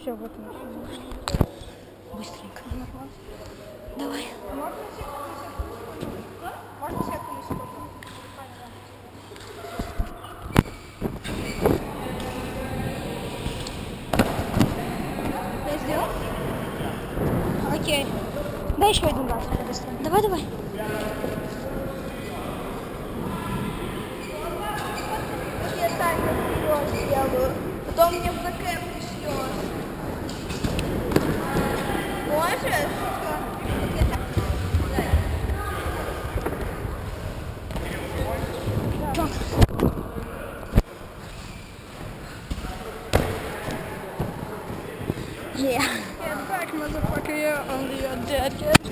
Все, вот мы вышли. Быстренько. Давай. Можно сетку на секунду? Я сделал? Окей. Дай еще один раз. Давай, давай. Я таймер вперед сделаю. Потом мне в БК пришлешь. Можешь? Yeah. Get back, motherfucker, you're on your dead.